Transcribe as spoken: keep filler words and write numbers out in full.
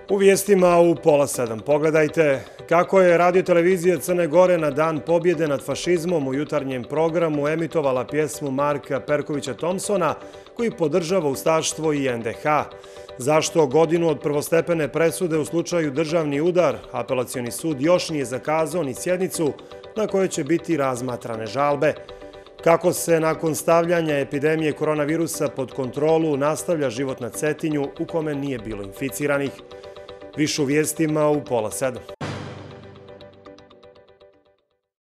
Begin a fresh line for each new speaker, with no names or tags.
U vijestima u pola sedam pogledajte kako je radio-televizija Crne Gore na Dan pobjede nad fašizmom u jutarnjem programu emitovala pjesmu Marka Perkovića Thompsona koji podržava ustaštvo i en de ha. Zašto godinu od prvostepene presude u slučaju državni udar apelacioni sud još nije zakazao ni sjednicu na kojoj će biti razmatrane žalbe. Kako se nakon stavljanja epidemije koronavirusa pod kontrolu nastavlja život na Cetinju u kome nije bilo inficiranih. Više u vijestima u pola sedam.